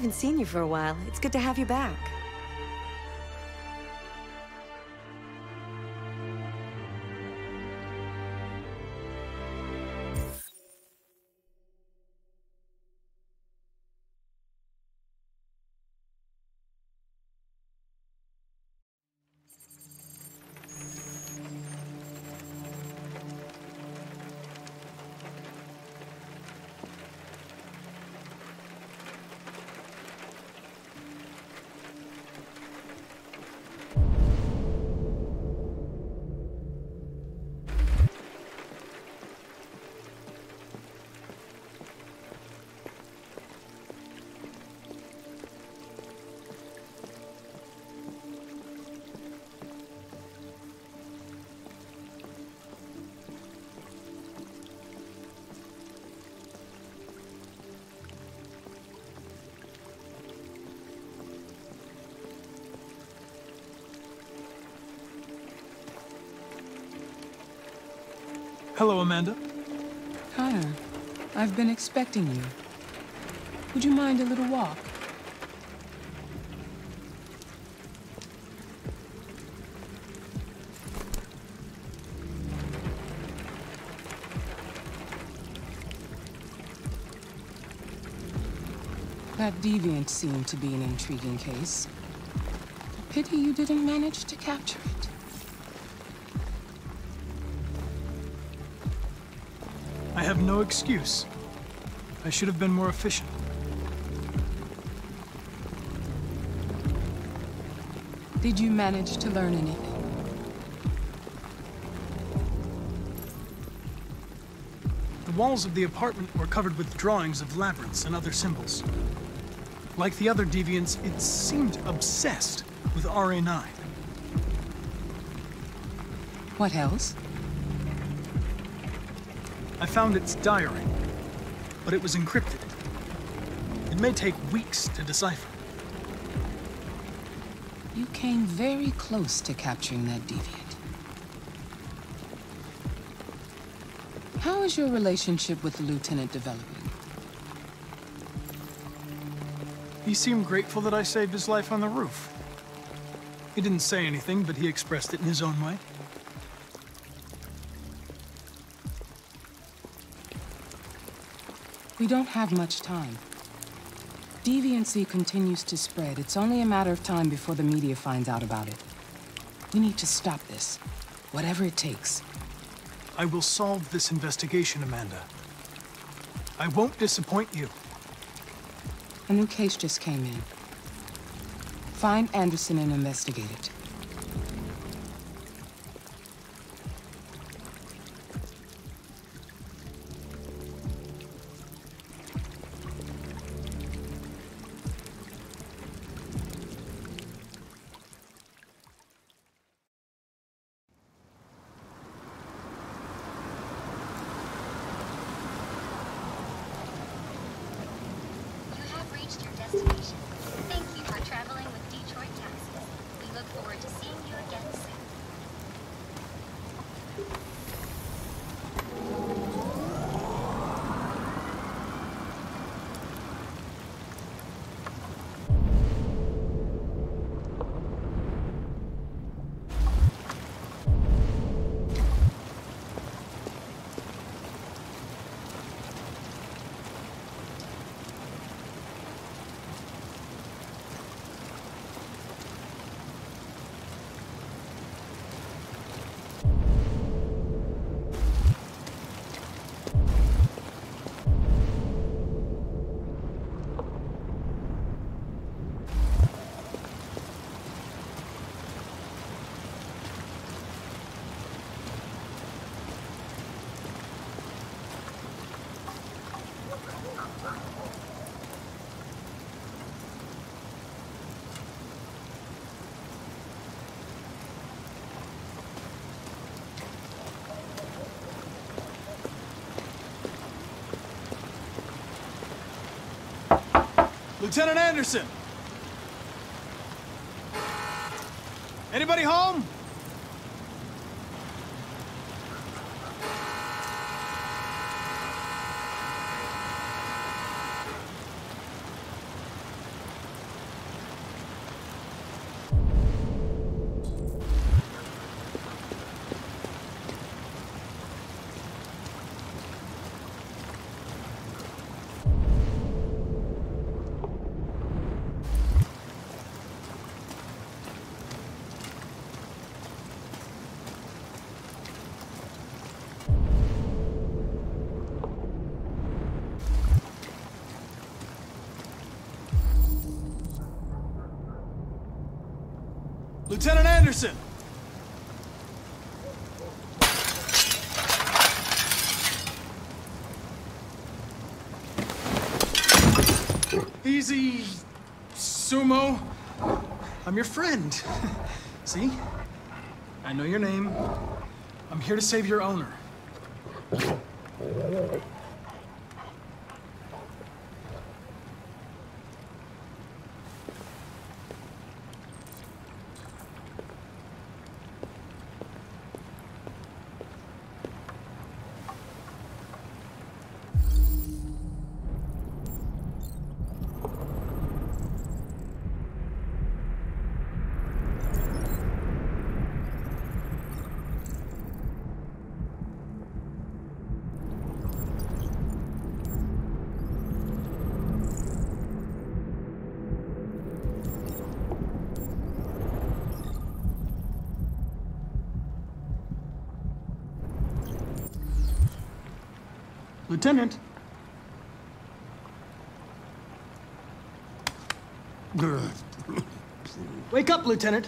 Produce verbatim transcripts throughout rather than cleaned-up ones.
haven't seen you for a while. It's good to have you back. Hello, Amanda. Connor, I've been expecting you. Would you mind a little walk? That deviant seemed to be an intriguing case. A pity you didn't manage to capture it. I have no excuse. I should have been more efficient. Did you manage to learn anything? The walls of the apartment were covered with drawings of labyrinths and other symbols. Like the other deviants, it seemed obsessed with R A nine. What else? I found its diary, but it was encrypted. It may take weeks to decipher. You came very close to capturing that deviant. How is your relationship with the Lieutenant developing? He seemed grateful that I saved his life on the roof. He didn't say anything, but he expressed it in his own way. We don't have much time. Deviancy continues to spread. It's only a matter of time before the media finds out about it. We need to stop this, whatever it takes. I will solve this investigation, Amanda. I won't disappoint you. A new case just came in. Find Anderson and investigate it. Destination. Thank you for traveling with Detroit Taxis. We look forward to seeing you again soon. Lieutenant Anderson! Anybody home? Lieutenant Anderson! Easy, Sumo. I'm your friend. See? I know your name. I'm here to save your owner. Lieutenant. Wake up, Lieutenant.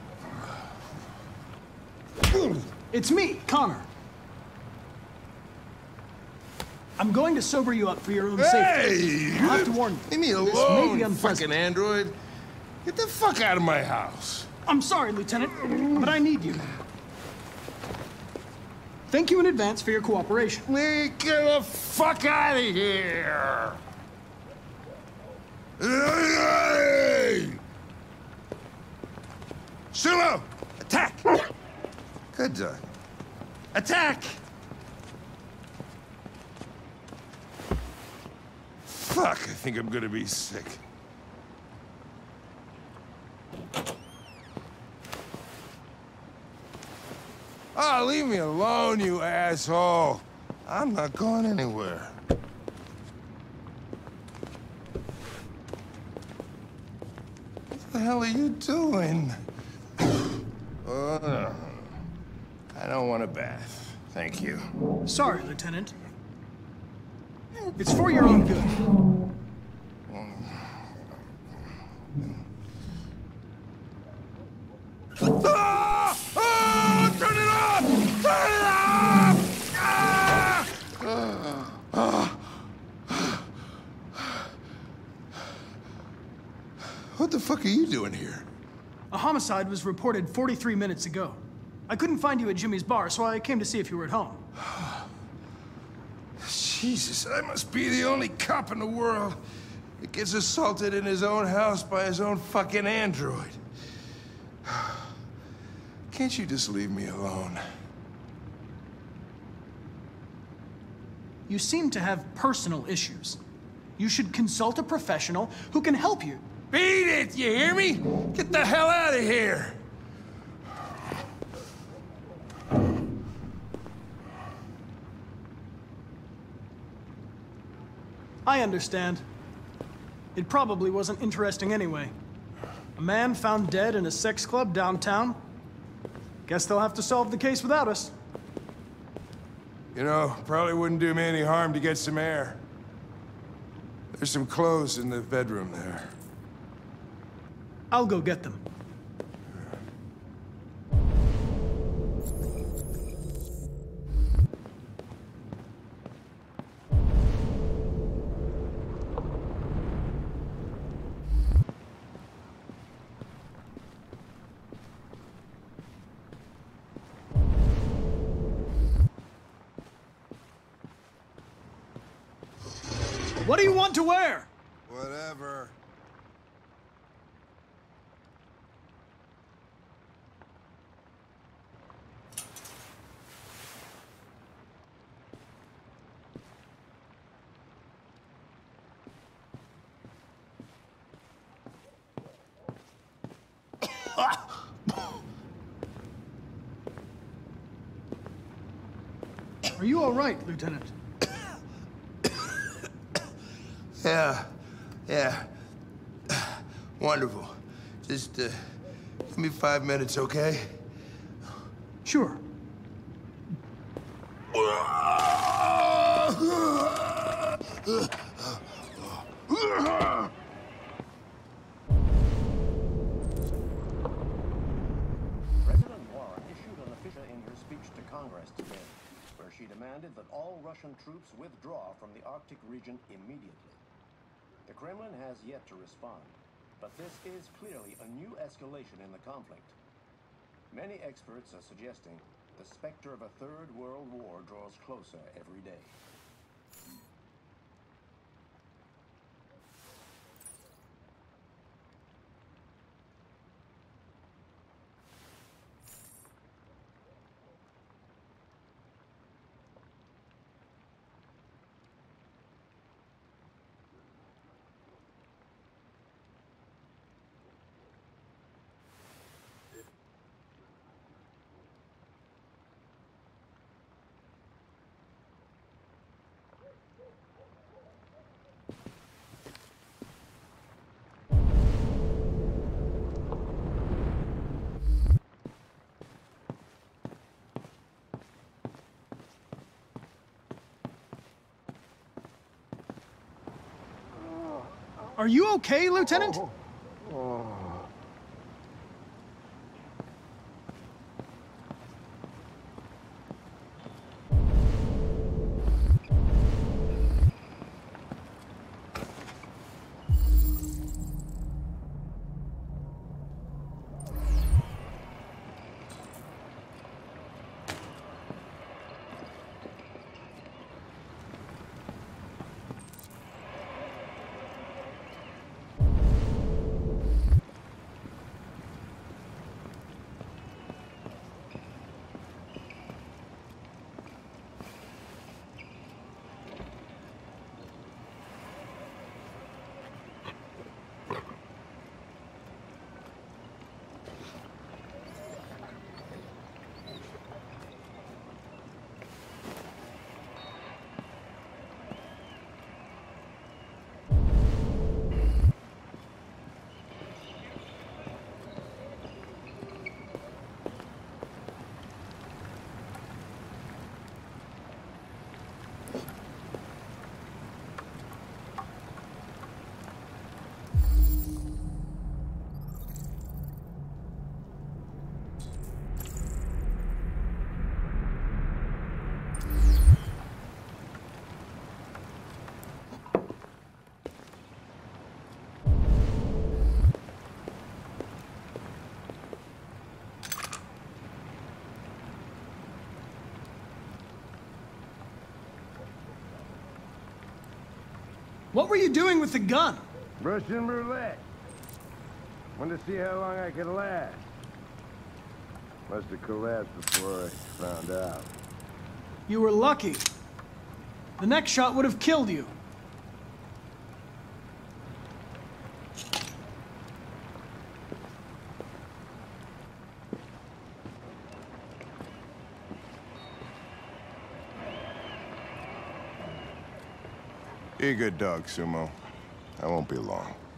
It's me, Connor. I'm going to sober you up for your own Hey! safety. I'll have to warn you. Leave me This may be alone, unpleasant. fucking android. Get the fuck out of my house. I'm sorry, Lieutenant, but I need you. Thank you in advance for your cooperation. Get the fuck out of here! Hey! Sumo! Attack! Good dog. Attack! Fuck, I think I'm gonna be sick. Oh, leave me alone, you asshole. I'm not going anywhere. What the hell are you doing? Uh, I don't want a bath. Thank you. Sorry, Lieutenant. It's for your own good. Ah! Ah! Turn it off! Turn it off! Ah! Ah! What the fuck are you doing here? A homicide was reported forty-three minutes ago. I couldn't find you at Jimmy's bar, so I came to see if you were at home. Jesus, I must be the only cop in the world that gets assaulted in his own house by his own fucking android. Can't you just leave me alone? You seem to have personal issues. You should consult a professional who can help you. Beat it, you hear me? Get the hell out of here! I understand. It probably wasn't interesting anyway. A man found dead in a sex club downtown. Guess they'll have to solve the case without us. You know, probably wouldn't do me any harm to get some air. There's some clothes in the bedroom there. I'll go get them. What do you want to wear? Whatever. Are you all right, Lieutenant? Yeah, yeah. Wonderful. Just, uh, give me five minutes, okay? Sure. Russian troops withdraw from the Arctic region immediately. The Kremlin has yet to respond, but this is clearly a new escalation in the conflict. Many experts are suggesting the specter of a third world war draws closer every day. Are you okay, Lieutenant? Oh. Oh. What were you doing with the gun? Russian roulette. Wanted to see how long I could last. Must have collapsed before I found out. You were lucky. The next shot would have killed you. Be a good dog, Sumo. I won't be long.